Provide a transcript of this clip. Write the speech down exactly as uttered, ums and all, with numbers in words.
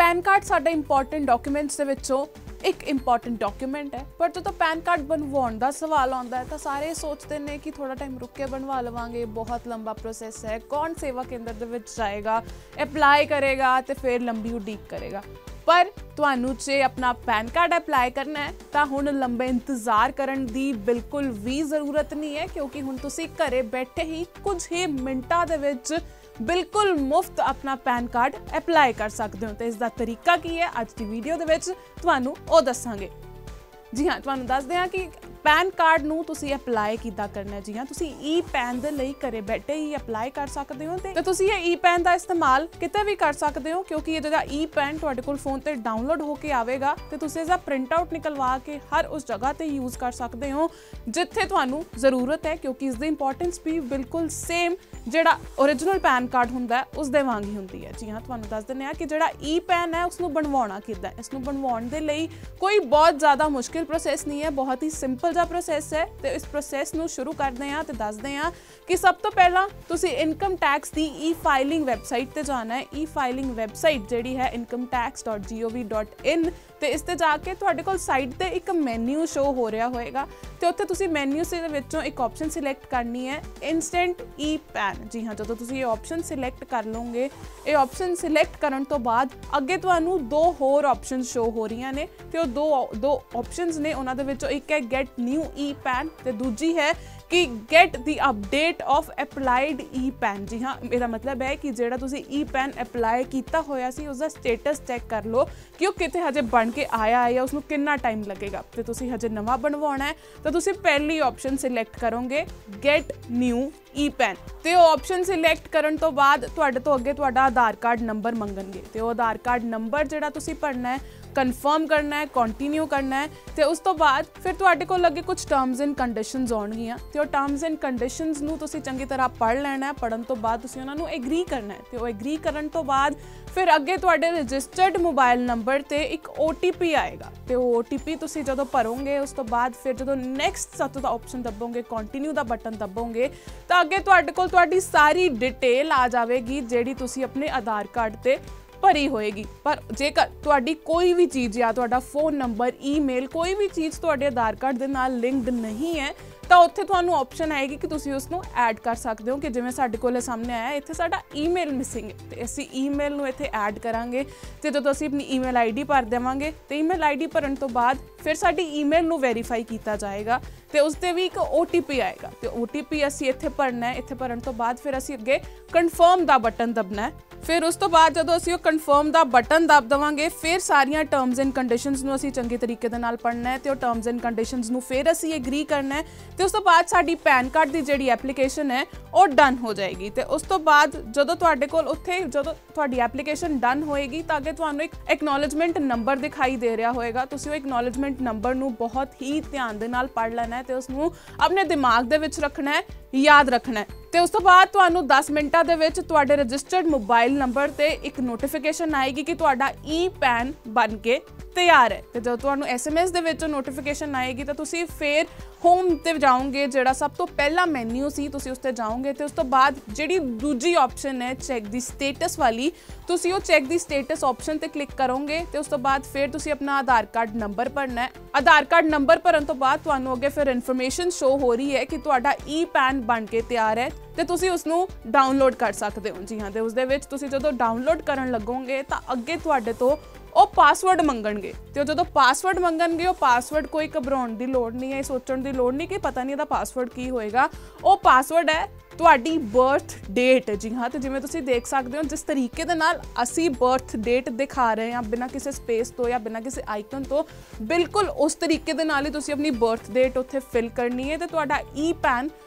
Pan card साडा important documents दे विचों एक इंपॉर्टेंट डॉक्यूमेंट है, पर जो तो पैन कार्ड बनवाउण दा सवाल आउंदा है तो सारे सोचते हैं कि थोड़ा टाइम रुक के बनवा लवांगे, बहुत लंबा प्रोसैस है, कौन सेवा केंद्र दे विच जाएगा, अप्लाई करेगा तो फिर लंबी उडीक करेगा। पर तुहानू जे अपना पैन कार्ड अप्लाई करना है तो हुण लंबे इंतजार करन दी बिल्कुल भी जरूरत नहीं है, क्योंकि हुण तुसीं घरे बैठे ही कुछ ही मिनटां दे विच बिल्कुल मुफ्त अपना पैन कार्ड अप्लाई कर सकते हो। तो इसका तरीका की है अज की वीडियो दे विच तुहानू ओ दसांगे। जी हाँ, तुहानू दसदे हां कि पैन कार्ड नू तुसीं अप्लाई किद्दां करना है। जी हाँ, तुसीं ई पैन दे लई घरे बैठे ही अप्लाई कर सकते हो ते तुसीं ये ई पैन का इस्तेमाल किते भी कर सकते हो, क्योंकि ये जो ई पैन तुहाडे कोल फोन ते डाउनलोड होके आवेगा ते तुसीं इसदा प्रिंट आउट निकलवा के हर उस जगह ते यूज कर सकते हो जिथे तुहानू जरूरत है, क्योंकि इसदी इंपॉर्टेंस भी बिल्कुल सेम जिहड़ा ओरिजिनल पैन कार्ड हुंदा है उस दे वांग ही हुंदी है। जी हाँ, तुहानू दस दिंदे आ कि जिहड़ा ई पैन है उसनू बनवाउणा किद्दां है। इसनू बनवाउण दे लई कोई बहुत ज़्यादा मुश्किल प्रोसैस नहीं है, बहुत ही सिंपल जा प्रोसैस है। तो इस प्रोसैस नू शुरू करते हैं तो दसदे हैं कि सब तो पहला तुसी इनकम टैक्स की ई फाइलिंग वैबसाइट ते जाना है। ई फाइलिंग वैबसाइट जिहड़ी है income tax dot G O V dot in ते इस ते जाके तुहाडे कोल साइट ते एक मैन्यू शो हो रहा होएगा ते उत्थे तुसी मैन्यू से विचों एक ऑप्शन सिलेक्ट करनी है इंस्टेंट ई पैन। जी हाँ, जो तुसी ये ऑप्शन सिलेक्ट कर लोगे, ये ऑप्शन सिलेक्ट करन तो बाद अगे तुहानू दो होर ऑप्शन शो हो रही ने ते दो दो ऑप्शंस ने, उन्हां दे विचों एक है गेट न्यू ई पैन ते दूजी है कि get the update of applied E PAN. जी हाँ, मेरा मतलब है कि जिहड़ा तुसी ई पैन अप्लाई किया होया सी उसका स्टेटस चैक कर लो कि वो किते हजे बन के आया है या उसनू कितना टाइम लगेगा। तो तुसी हजे नवा बनवाना है तो तुसी पहली ऑप्शन सिलेक्ट करोगे गेट न्यू ई पैन ते ऑप्शन सिलेक्ट करन तो बाद तुहाडे तो अगे तुहाडा आधार कार्ड नंबर मंगणगे ते वो आधार कार्ड नंबर जिहड़ा तुसी भरना है, कन्फर्म करना है, कंटिन्यू करना है ते उस तो बाद फिर तुहाडे कोल लगे कुछ टर्म्स एंड कंडीशनस आउणगीਆਂ ते वो टर्म्स एंड कंडीशनस नू तुसी चंगी तरह पढ़ लेना है। पढ़न तो बाद तुसी उन्हां नू एग्री करना है ते वो एग्री करन तो बाद फिर अगे तुहाडे रजिस्टर्ड मोबाइल नंबर ते एक ओ टी पी आएगा ते वो ओ टी पी तुसी जदों भरोगे उस तो बाद फिर जदों नैक्सट सत्त दा ऑप्शन दबोगे, कंटिन्यू दा बटन दबोगे तो अगे तुहाडे कोल तुहाडी सारी डिटेल आ जाएगी जिहड़ी तुसी अपने आधार कार्ड ते भरी होएगी। पर जेकर तुहाडी कोई भी चीज़ या तुहाडा फोन नंबर, ईमेल, कोई भी चीज़ तुहाडे आधार कार्ड दे नाल लिंक्ड नहीं है तो उत्थे तुहानू ऑप्शन आएगी कि तुसी उसनू ऐड कर सकते हो। कि जिवें साडे कोले सामने आया इत्थे साडा ईमेल मिसिंग है ते असीं ईमेल नू इत्थे ऐड करांगे ते जदों असीं अपनी ईमेल आई डी भर देवांगे तो ईमेल आई डी भरन तो बाद फिर साडी ईमेल नू वेरीफाई किया जाएगा तो उसते भी एक ओ टी पी आएगा तो ओ टी पी असीं इत्थे भरना है। इत्थे भरन तो बाद फिर असीं अगे कन्फर्म दा बटन दबना है। फिर उस तो बाद जदों असीं कन्फर्म दा बटन दब देवांगे फिर सारियां टर्म्स एंड कंडीशनस नू असीं चंगे तरीके दे नाल पढ़ना है ते वो टर्म्स एंड कंडीशनस नू फिर असीं एग्री करना है ते उस तो बाद साडी पैन कार्ड दी जिहड़ी एप्लीकेशन है वो डन हो जाएगी। तो उस तो बाद जदों तुहाडे कोल उत्थे जदों तुहाडी एप्लीकेशन डन होएगी तो अगे तुहानू एक एक्नॉलेजमेंट नंबर दिखाई दे रहा होएगा। तुसीं वो एक्नॉलेजमेंट नंबर नू बहुत ही ध्यान दे नाल पढ़ लेना है ते उसनू अपने दिमाग दे विच रखना है, याद रखना है। तो उस तो बाद तुहानू दस मिनटां दे विच तुहाडे रजिस्टर्ड मोबाइल नंबर ते एक नोटिफिकेशन आएगी कि तुहाडा ई पैन बन के तैयार है। तो जब तुहानू एस एम एस दे विच नोटिफिकेशन आएगी तो तुसी फिर होम ते जाओगे, जिहड़ा सब तो पहला मैन्यू सी तुसी उस ते जाओगे तो उस तो बाद जिहड़ी दूजी ऑप्शन है चैक दी स्टेटस वाली, तुसी वो चैक दी स्टेटस ऑप्शन ते क्लिक करोगे तो उस तो बाद फिर तुसी अपना आधार कार्ड नंबर भरना है। आधार कार्ड नंबर भरन तो बाद तुहानू अगे फिर इन्फॉर्मेशन शो हो रही है कि तुहाडा ई पैन बन के तैयार है तो तुसी उसनू डाउनलोड कर सकते हो। जी हाँ, तो उसदे विच तुसी जदों डाउनलोड करन लगोगे तो अगे तुहाडे तो वो पासवर्ड मंगणगे तो जो पासवर्ड मंगणगे वो पासवर्ड कोई घबराउण दी लोड़ नहीं है, सोचण दी लोड़ नहीं कि पता नहीं इहदा पासवर्ड की होएगा। वो पासवर्ड है तुहाडी बर्थ डेट। जी हाँ, तो जिवें तुसीं देख सकते हो जिस तरीके दे नाल असीं बर्थ डेट दिखा रहे हैं बिना किसी स्पेस तो या बिना किसी आइकन तो, बिल्कुल उस तरीके दे नाल ही तुसीं अपनी बर्थ डेट उत्थे फिल करनी है तो तुहाडा ई पैन